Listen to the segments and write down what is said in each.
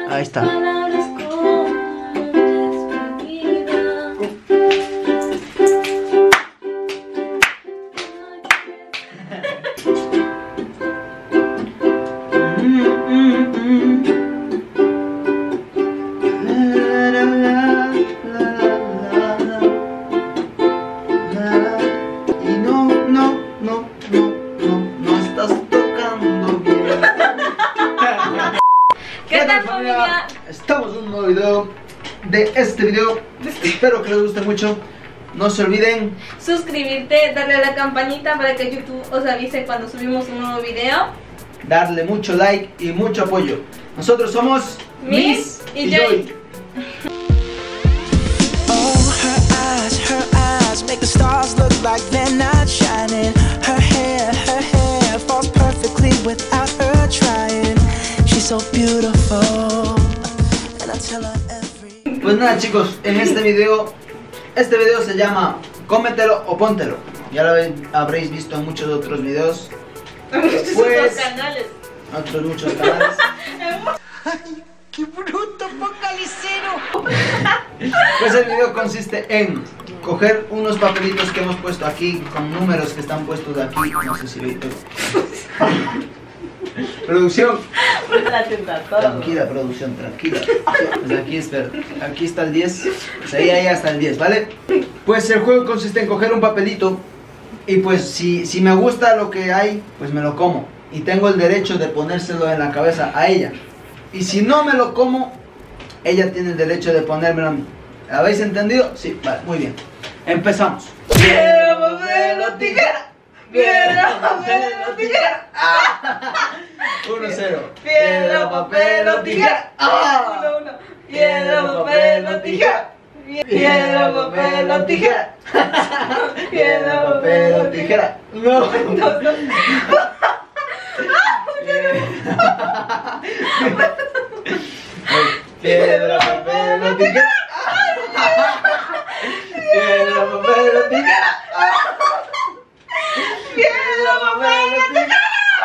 Ahí está. ¿Qué tal, familia? Estamos en un nuevo video de este video. Espero que les guste mucho. No se olviden suscribirte, darle a la campanita para que YouTube os avise cuando subimos un nuevo video. Darle mucho like y mucho apoyo. Nosotros somos Miss y Joy. Oh, her eyes make the stars look like they're not shining. Her hair falls perfectly without her trying. She's so beautiful, and I tell her every... Pues nada, chicos, en este video se llama Cómetelo o póntelo. Ya lo habréis visto en muchos otros videos. En muchos otros canales. Muchos canales. ¡Ay, qué bruto, focalicero! Pues el video consiste en coger unos papelitos que hemos puesto aquí con números que están puestos aquí. No sé si veis todo. Producción. Tranquila, producción, tranquila. Pues aquí, espera, aquí está el 10. Pues ahí hasta el 10, ¿vale? Pues el juego consiste en coger un papelito y pues si me gusta lo que hay, pues me lo como. Y tengo el derecho de ponérselo en la cabeza a ella. Y si no me lo como, ella tiene el derecho de ponérmelo a mí. ¿Habéis entendido? Sí, vale, muy bien. Empezamos. Piedra, papel o tijera. Piedra, papel o tijera. 1-0. Piedra, papel o tijera. 1-1. Piedra, papel o tijera. Piedra, papel o tijera. Piedra, papel o tijera. No. Piedra, papel o tijera. Piedra, papel o tijera. Piedra, papel o tijera.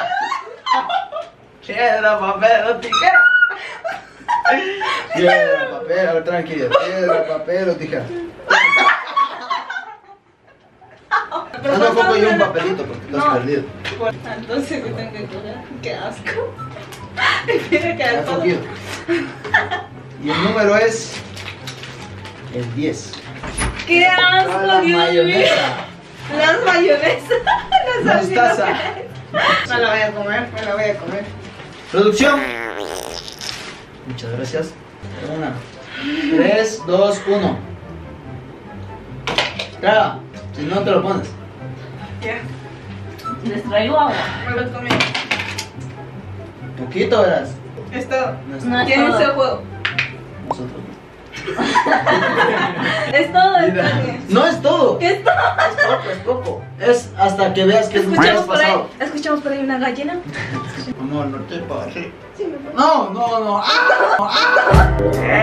Piedra, papel o tijera. Piedra, papel, tranquilo. Piedra, papel o tijera. No cojo yo un papelito porque tú has perdido. Entonces yo tengo que coger. Qué asco. Mira que Has cogido. Y el número es el 10. ¡Qué asco, La Dios mío! mayonesa. Las mayonesas. No sabía Mostaza. lo que es. Me la voy a comer, me la voy a comer. Producción. Muchas gracias. 1, 3, 2, 1. Traga. Si no te lo pones. Ya, Les traigo agua. me lo comí. Poquito verás. Es todo. No es No es ¿Quién todo. es el juego? Nosotros. Es todo, es Mira, todo. no es todo. ¿Qué es todo? Es poco, es poco. Es hasta que veas que es mucho Escuchamos por ahí, pasado. escuchamos por ahí una gallina. No, no te pases. Sí, me pasa. No, no, no. ¡Ah!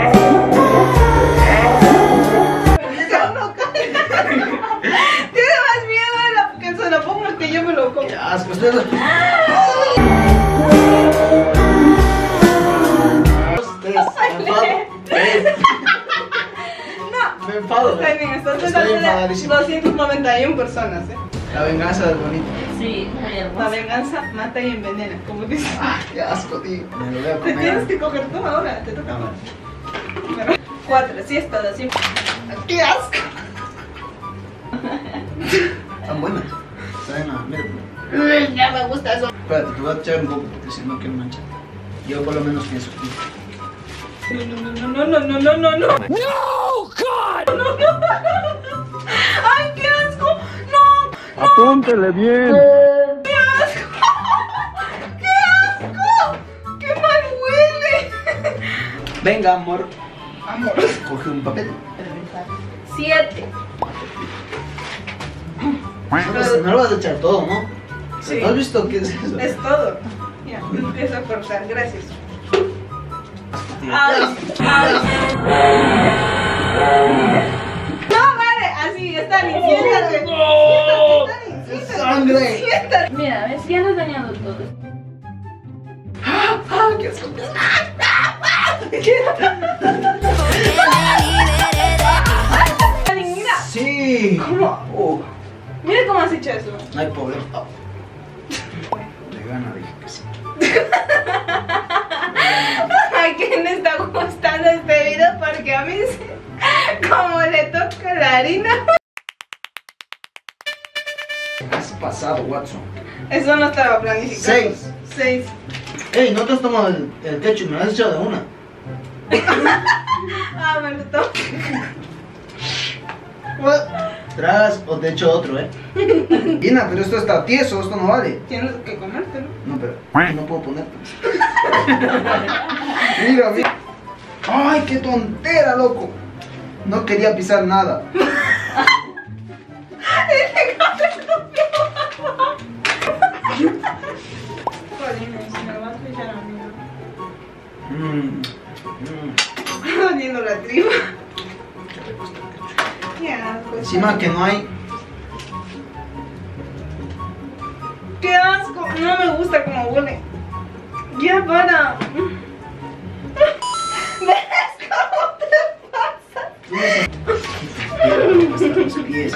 No cae. Tiene más miedo de la que se lo ponga que yo me lo como. ¡Qué asco! Ustedes... Dos, tres. Me enfado. Está bien, estás Estoy delante de enfadadísimo. 291 personas, La venganza es bonita. Sí, muy La hermoso. venganza mata y envenena, como dices. Ah, qué asco, tío. Me lo voy a Te tienes comer. que coger tú ahora, te toca. Cámara. 4, sí es todo, sí. ¡Qué asco! Están buenas. Saben a... Mira. Ya me gusta eso. Espérate, te voy a echar un poco porque si no quiero manchar. Yo por lo menos pienso. No. ¡No, God! No. ¡Ay, qué asco! ¡No! Apúntele bien. ¡Qué asco! ¡Qué asco! ¡Qué mal huele! Venga, amor. Amor. Coge un papel. 7. No lo vas a echar todo, ¿no? Sí. ¿No has visto qué es eso? Es todo. Ya, empiezo a cortar, gracias. Tío. No, vale, así, está bien, siéntate. ¡Es sangre! Siéntate. Mira, ves, ya nos dañado todo. ¡Ah, qué asco! No hay problema. Oh. De gana, dije que sí. ¿A quién le está gustando este video? Porque a mí, como le toca la harina. ¿Qué has pasado, Watson? Eso no estaba planificado. 6. Ey, no te has tomado el ketchup, me lo has echado de una. Ah, me lo tomo. Tragas o te echo otro, Ina, pero esto está tieso, esto no vale. Tienes que comértelo. No, pero no puedo ponerte. Mira, mira. Ay, qué tontera, loco. No quería pisar nada. Doliendo la tripa. Qué asco. Encima que no hay. Qué asco. No me gusta como huele. Ya para. ¿Ves cómo te pasa? Los pies.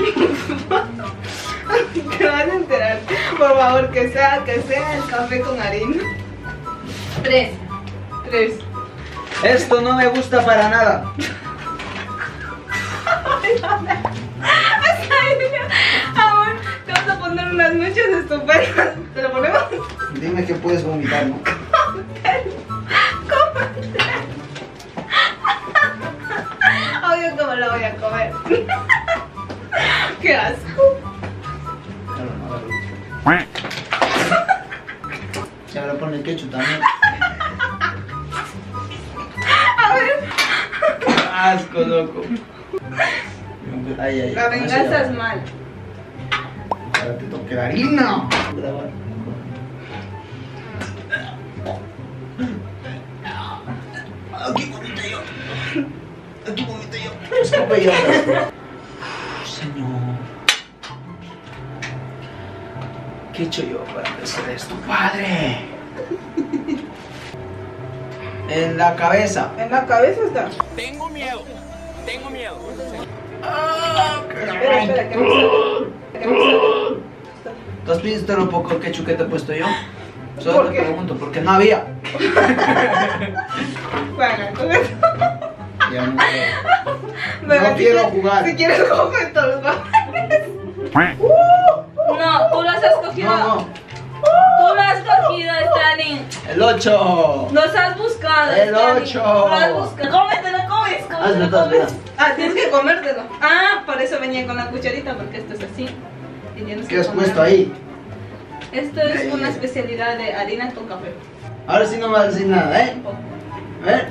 Te van a enterar. Por favor, que sea el café con harina. 3. Esto no me gusta para nada. Amor, te vas a poner unas noches estupendas. ¿Te lo ponemos? Dime que puedes vomitar, ¿no? Obvio que me lo voy a comer. Qué asco. Se ahora pone el ketchup también. A ver. Asco, loco. Ay, La venganza es mal. Ahora te toque la harina. Aquí vomité yo. Escupe yo. Señor. ¿Qué he hecho yo para merecer esto, padre? En la cabeza. En la cabeza está. Tengo miedo. Espera, que me sale. ¿Tú has visto lo poco ketchup que te he puesto yo? Solo ¿Por te qué? pregunto, porque no había. Bueno, con esto. Ya no quiero. Bebé, No quiero jugar. Si quieres, coge todos los papeles. No, tú los has cogido. No. Tú lo has cogido, Stalin. El 8. Los has buscado. El Stalin. 8. Lo has buscado. Cómetelo, Hazlo, comes. Ah, tienes que comértelo. Ah, por eso venía con la cucharita, porque esto es así. Y tienes ¿Qué que has comer. puesto ahí? Esto es una especialidad de harina con café. Ahora sí no me vas a decir nada, ¿eh? A ver.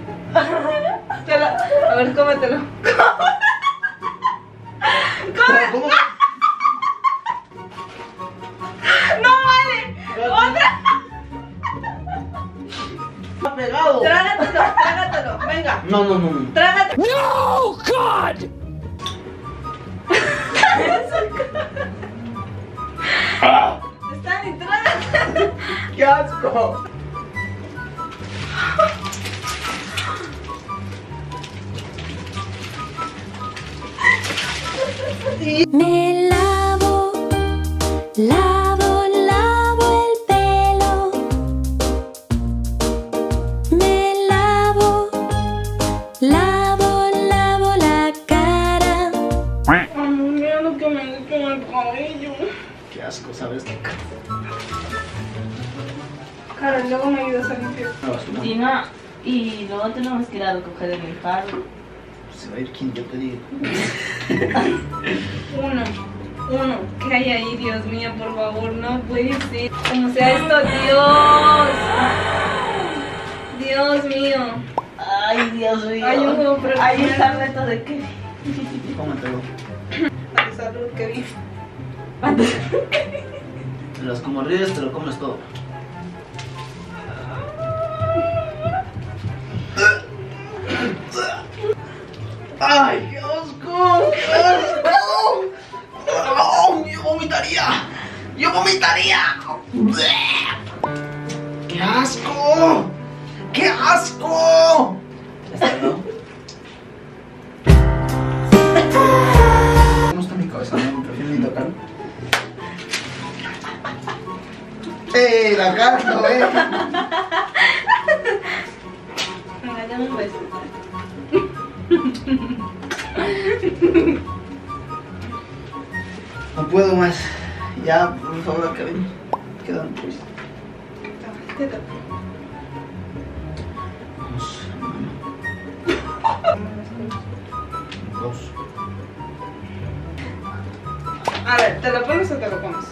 A ver, cómetelo. ¿Cómo? ¡No vale! ¡Otra! Está pegado. Trágatelo. Venga. No. Trágatelo. No, God! Stanley, trágatelo. ¡Qué asco! Me lavo el pelo. Me lavo la cara. Mira lo que me han hecho en el cabello. ¡Qué asco, ¿sabes? Cara, luego me ayudas a limpiar. Dina, y luego tenemos que ir a recoger en el carro. Se va a ir quien yo te digo. Uno. ¿Qué hay ahí, Dios mío? Por favor, no puede ser. Como sea esto, Dios mío. Ay, Dios mío. Hay un juego Ahí está el reto de qué. Cómetelo. A tu salud, Kevin. Te las como ríes, te lo comes todo. ¡Ay, qué asco! ¡Qué asco! ¡Oh, yo vomitaría! ¡Qué asco! ¡Qué asco! ¿Está no? ¿Cómo está mi cabeza? No, prefiero ni tocar. Oye, la carta, Venga, dame un beso. No puedo más. Ya, por favor, acaben. Quedan 3. Te toca. Dos. A ver, ¿te lo pones o te lo pones?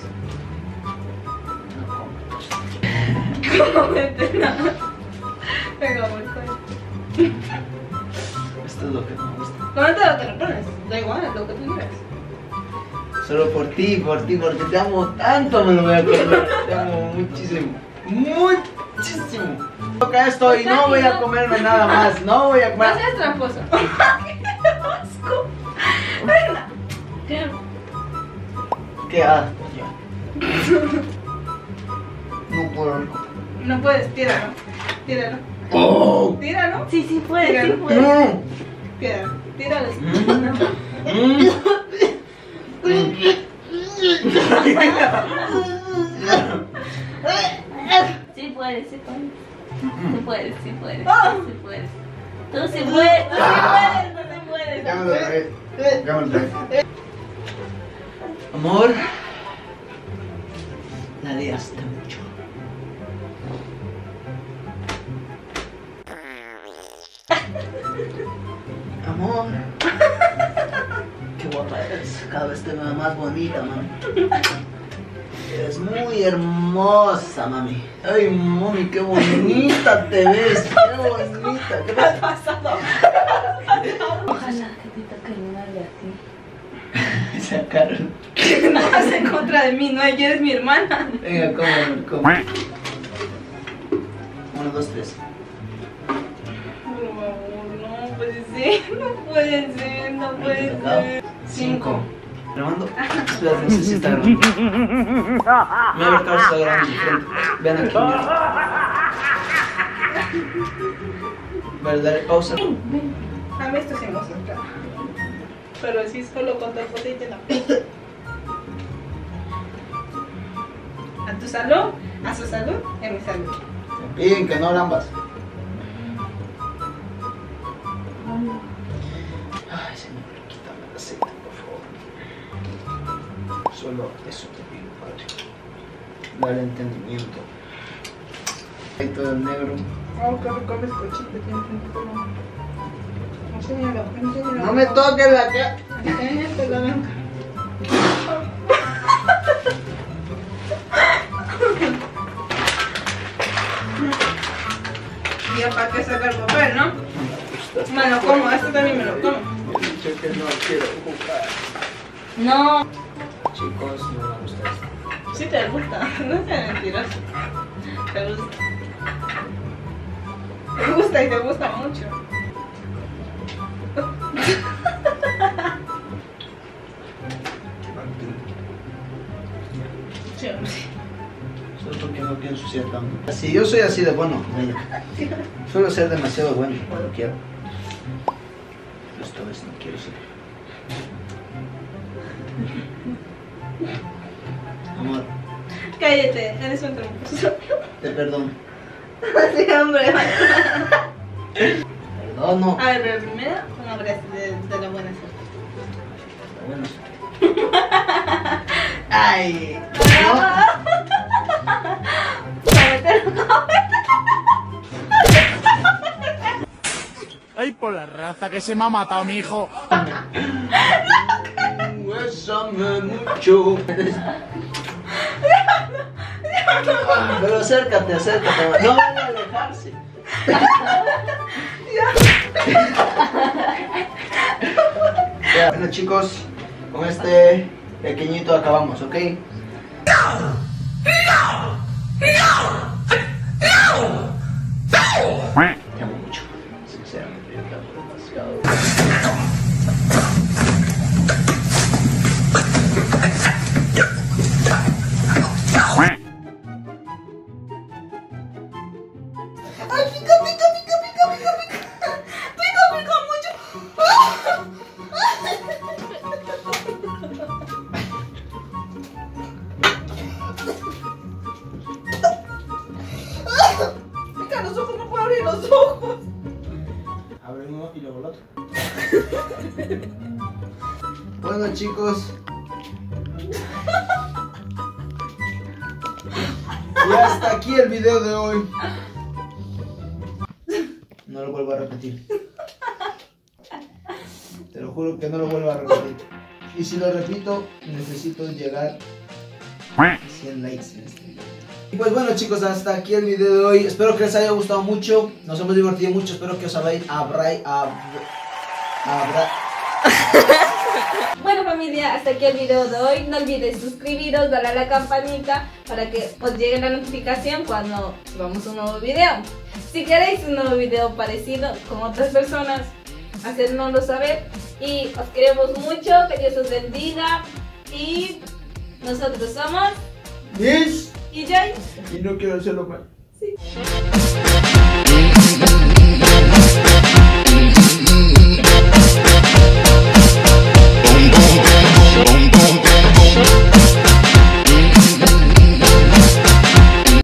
Cómete nada. Venga, voy con. Esto es lo que me gusta. Cómetelo o te lo pones. Da igual, lo que tú quieras. Solo por ti, porque te amo tanto, me lo voy a comer. Te amo muchísimo. Muchísimo. Toca esto y no voy a comerme nada más. No voy a No comer. seas tramposo. ¡Qué asco! Venga. ¿Qué? Qué asco, ya. No puedo. No puedes, tíralo. Tíralo. Oh. Tíralo. Sí, sí puedes, sí Tíralo. puedes. Tíralo. Tíralo. Sí puedes, sí puedes. Sí puedes, sí puedes. Sí puedes. Tú sí puedes, tú sí puedes, tú sí puedes. Ya me lo trae. Ya me lo trae. Amor, la liaste mucho. Amor, qué guapa eres. Cada vez te veo más bonita, mami. Eres muy hermosa, mami. Ay, mami, qué bonita te ves. Qué bonita. ¿Qué pasa? Pasado. Ojalá que te toque ganarle a ti. Sacaron. No vas en contra de mí, no, ella eres mi hermana. Venga, come. 1, 2, 3. No puede ser, no puede ser, no puede ser. 5. ¿Grabando? Espera, no sé si está grabando. Me voy a ver si está grabando diferente. Vean aquí, mira. Vale, dale pausa. A mí esto sí me gusta. Pero si solo con tu potito no. A tu salud, a su salud, y a mi salud. Te piden que no lambas. Ay, señor, quítame el aceite, por favor. Solo eso te pido, padre. Dale entendimiento. Ahí todo el negro. Oh, que me comes cochito, enséñalo, enséñalo. No me toques la cara. Enséñalo, venga. Ya para qué sacar el papel, ¿no? Me lo como, este también me lo como. Me he dicho que no quiero jugar. No. Chicos, no me gusta esto. Sí te gusta, no seas mentiroso. Te gusta. Te gusta y te gusta mucho. Sí, hombre. Solo porque no quiero ensuciar tanto. Si yo soy así de bueno con ella. Suelo ser demasiado bueno cuando quiero. Esta vez no quiero ser. Amor, Cállate, eres un tramposo. te perdono. Sí, hombre. Perdono. A ver, pero primero un abrazo de la buena suerte. Bueno. Ay. No. Ay, por la raza que se me ha matado mi hijo. Bésame mucho. Pero acércate. No van a alejarse. Ya, bueno, chicos, con este pequeñito acabamos, ¿ok? Te amo mucho. Sinceramente, yo te amo demasiado. ¡Ay, pica mucho! los ojos. Abre uno y luego el otro. Bueno, chicos. Y hasta aquí el video de hoy. No lo vuelvo a repetir. Te lo juro que no lo vuelvo a repetir. Y si lo repito, necesito llegar a 100 likes en este video. Y pues bueno, chicos, hasta aquí el video de hoy. Espero que les haya gustado mucho. Nos hemos divertido mucho. Espero que os Bueno, familia, hasta aquí el video de hoy. No olviden suscribiros, darle a la campanita para que os llegue la notificación cuando subamos un nuevo video. Si queréis un nuevo video parecido con otras personas, hacednoslo saber. Y os queremos mucho, que Dios os bendiga. Y nosotros somos Yes. y Joy. Y no quiero hacerlo mal. Sí.